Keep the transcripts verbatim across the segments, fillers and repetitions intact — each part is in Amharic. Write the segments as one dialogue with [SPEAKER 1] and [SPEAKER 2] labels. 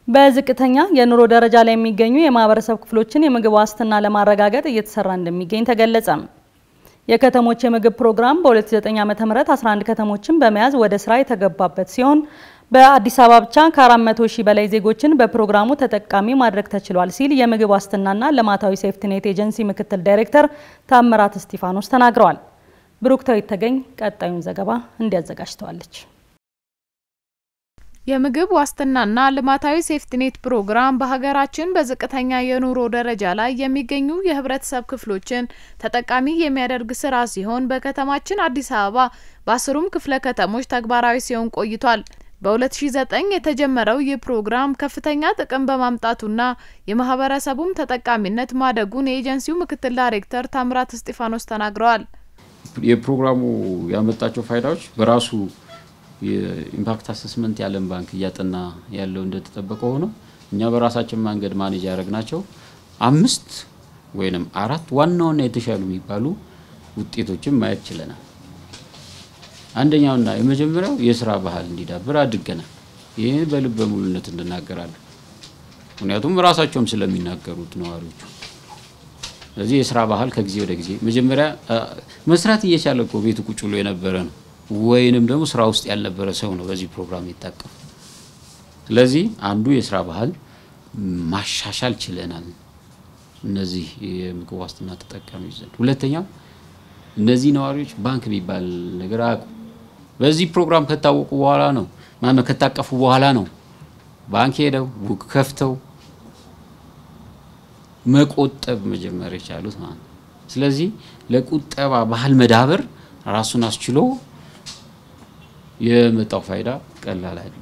[SPEAKER 1] በዝቅተኛ የኑሮ ደረጃ ላይ የሚገኙ የማህበረሰብ ክፍሎችን የምግብ ዋስትና ለማረጋገጥ እየተሰራ እንደሚገኝ ተገለጸ። የከተሞች የምግብ ፕሮግራም በ2009 ዓመተ ምህረት አስራ አንድ ከተሞችን በመያዝ ወደ ስራ የተገባበት ሲሆን በአዲስ አበባ ብቻ ከአራት መቶ ሺህ በላይ ዜጎችን በፕሮግራሙ ተጠቃሚ ማድረግ ተችሏል ሲል የምግብ ዋስትናና ለማታዊ ሴፍቲኔት ኤጀንሲ ምክትል ዳይሬክተር ታምራት እስጢፋኖስ ተናግረዋል። ብሩክታዊት ተገኝ ቀጣዩን ዘገባ እንዲያዘጋጅተዋለች።
[SPEAKER 2] የምግብ ዋስትናና ለማታዊ ሴፍቲኔት ፕሮግራም በሀገራችን በዝቅተኛ የኑሮ ደረጃ ላይ የሚገኙ የህብረተሰብ ክፍሎችን ተጠቃሚ የሚያደርግ ስራ ሲሆን በከተማችን አዲስ አበባ በአስሩም ክፍለ ከተሞች ተግባራዊ ሲሆን ቆይቷል። በ2009 የተጀመረው ይህ ፕሮግራም ከፍተኛ ጥቅም በማምጣቱና የማህበረሰቡም ተጠቃሚነት ማደጉን የኤጀንሲው ምክትል ዳይሬክተር ታምራት እስጢፋኖስ ተናግረዋል።
[SPEAKER 3] የፕሮግራሙ ያመጣቸው ፋይዳዎች በራሱ የኢምፓክት አሰስመንት ያለም ባንክ ያጠና ያለው እንደተጠበቀው ሆኖ እኛ በራሳችን መንገድ ማኔጅ ያደረግናቸው አምስት ወይንም አራት ዋናውና የተሻሉ የሚባሉ ውጤቶችን ማየት ችለናል። አንደኛውና የመጀመሪያው የሥራ ባህል እንዲዳብር አድርገናል። ይሄ በልበ ሙሉነት እንድናገራለን። ምክንያቱም ራሳቸውም ስለሚናገሩት ነዋሪዎቹ ስለዚህ የሥራ ባህል ከጊዜ ወደ ጊዜ መጀመሪያ መስራት እየቻለ እኮ ቤቱ ቁጭ ብሎ የነበረ ነው ወይንም ደግሞ ስራ ውስጥ ያልነበረ ሰው ነው በዚህ ፕሮግራም የታቀፈ። ስለዚህ አንዱ የሥራ ባህል ማሻሻል ችለናል እነዚህ የምግብ ዋስትና ተጠቃሚዎች ዘንድ። ሁለተኛው እነዚህ ነዋሪዎች ባንክ የሚባል ነገር አቁ በዚህ ፕሮግራም ከታወቁ በኋላ ነው ማነው ከታቀፉ በኋላ ነው ባንክ ሄደው ቡክ ከፍተው መቆጠብ መጀመሪያ ይቻሉት ማለት። ስለዚህ ለቁጠባ ባህል መዳበር ራሱን አስችሎ የመጣው ፋይዳ ቀላል አይደለም።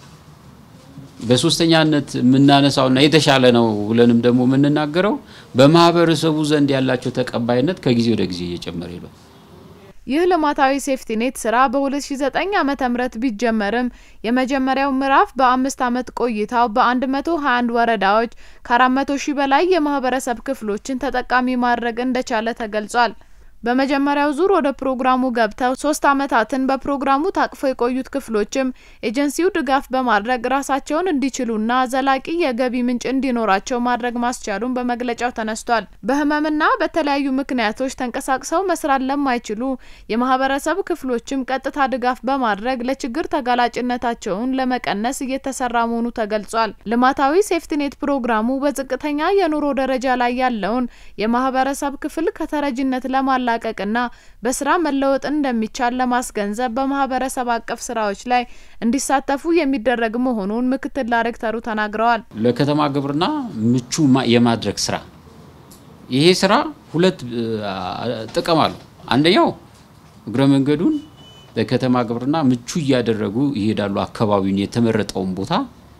[SPEAKER 3] በሶስተኛነት ምናነሳውና የተሻለ ነው ብለንም ደግሞ ምንናገረው በማህበረሰቡ ዘንድ ያላቸው ተቀባይነት ከጊዜ ወደ ጊዜ እየጨመረ ነው።
[SPEAKER 2] ይህ ለማታዊ ሴፍቲኔት ስራ በ2009 ዓመተ ምህረት ቢጀመርም የመጀመሪያው ምዕራፍ በአምስት ዓመት ቆይታው በ121 ወረዳዎች ከአራት መቶ ሺህ በላይ የማህበረሰብ ክፍሎችን ተጠቃሚ ማድረግ እንደቻለ ተገልጿል። በመጀመሪያው ዙር ወደ ፕሮግራሙ ገብተው ሶስት አመታትን በፕሮግራሙ ታቅፈው የቆዩት ክፍሎችም ኤጀንሲው ድጋፍ በማድረግ ራሳቸውን እንዲችሉና ዘላቂ የገቢ ምንጭ እንዲኖራቸው ማድረግ ማስቻሉን በመግለጫው ተነስቷል። በህመምና በተለያዩ ምክንያቶች ተንቀሳቅሰው መስራት ለማይችሉ የማህበረሰብ ክፍሎችም ቀጥታ ድጋፍ በማድረግ ለችግር ተጋላጭነታቸውን ለመቀነስ እየተሰራ መሆኑ ተገልጿል። ለማታዊ ሴፍቲኔት ፕሮግራሙ በዝቅተኛ የኑሮ ደረጃ ላይ ያለውን የማህበረሰብ ክፍል ከተረጅነት ለማ ላቀቅና በስራ መለወጥ እንደሚቻል ለማስገንዘብ በማህበረሰብ አቀፍ ስራዎች ላይ እንዲሳተፉ የሚደረግ መሆኑን ምክትል ዳይሬክተሩ ተናግረዋል።
[SPEAKER 3] ለከተማ ግብርና ምቹ የማድረግ ስራ ይሄ ስራ ሁለት ጥቅም አለው። አንደኛው እግረ መንገዱን ለከተማ ግብርና ምቹ ያደረጉ ይሄዳሉ አካባቢውን የተመረጠውን ቦታ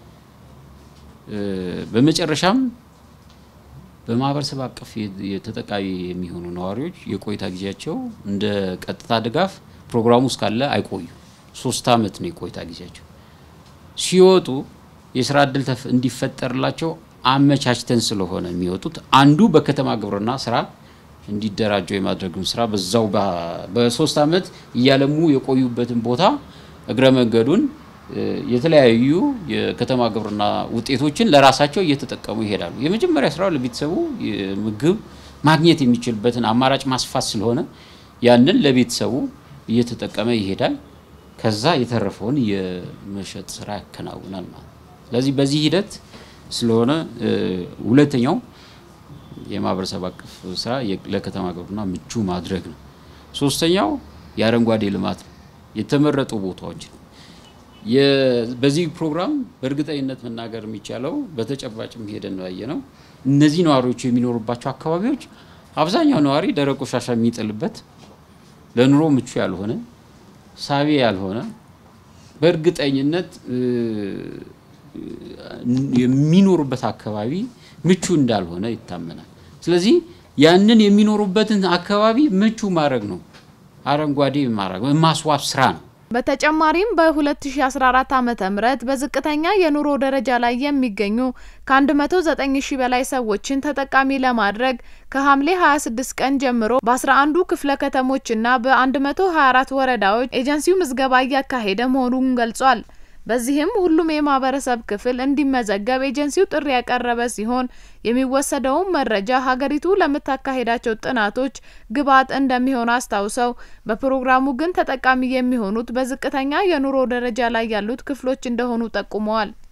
[SPEAKER 3] በመጨረሻም በማህበረሰብ አቀፍ የተጠቃሚ የሚሆኑ ነዋሪዎች የቆይታ ጊዜያቸው እንደ ቀጥታ ድጋፍ ፕሮግራሙ እስካለ አይቆዩ ሶስት አመት ነው የቆይታ ጊዜያቸው። ሲወጡ የሥራ ዕድል እንዲፈጠርላቸው አመቻችተን ስለሆነ የሚወጡት አንዱ በከተማ ግብርና ስራ እንዲደራጁ የማድረግም ስራ በዛው በሶስት አመት እያለሙ የቆዩበትን ቦታ እግረ መንገዱን የተለያዩ የከተማ ግብርና ውጤቶችን ለራሳቸው እየተጠቀሙ ይሄዳሉ። የመጀመሪያ ስራው ለቤተሰቡ ምግብ ማግኘት የሚችልበትን አማራጭ ማስፋት ስለሆነ ያንን ለቤተሰቡ እየተጠቀመ ይሄዳል። ከዛ የተረፈውን የመሸጥ ስራ ያከናውናል ማለት። ስለዚህ በዚህ ሂደት ስለሆነ ሁለተኛው የማህበረሰብ አቀፍ ስራ ለከተማ ግብርና ምቹ ማድረግ ነው። ሶስተኛው የአረንጓዴ ልማት የተመረጡ ቦታዎች የበዚህ ፕሮግራም በእርግጠኝነት መናገር የሚቻለው በተጨባጭም ሄደን ነው ያየነው። እነዚህ ነዋሪዎች የሚኖሩባቸው አካባቢዎች አብዛኛው ነዋሪ ደረቅ ቆሻሻ የሚጥልበት ለኑሮ ምቹ ያልሆነ ሳቢ ያልሆነ በእርግጠኝነት የሚኖሩበት አካባቢ ምቹ እንዳልሆነ ይታመናል። ስለዚህ ያንን የሚኖሩበትን አካባቢ ምቹ ማድረግ ነው አረንጓዴ ማድረግ ማስዋብ ስራ ነው።
[SPEAKER 2] በተጨማሪም በ2014 ዓመተ ምህረት በዝቅተኛ የኑሮ ደረጃ ላይ የሚገኙ ከ109 ሺህ በላይ ሰዎችን ተጠቃሚ ለማድረግ ከሐምሌ ሃያ ስድስት ቀን ጀምሮ በ11ዱ ክፍለ ከተሞችና በ124 ወረዳዎች ኤጀንሲው ምዝገባ ያካሄደ መሆኑን ገልጿል። በዚህም ሁሉም የማህበረሰብ ክፍል እንዲመዘገብ ኤጀንሲው ጥሪ ያቀረበ ሲሆን የሚወሰደው መረጃ ሀገሪቱ ለምታካሄዳቸው ጥናቶች ግብዓት እንደሚሆን አስታውሰው በፕሮግራሙ ግን ተጠቃሚ የሚሆኑት በዝቅተኛ የኑሮ ደረጃ ላይ ያሉት ክፍሎች እንደሆኑ ጠቁመዋል።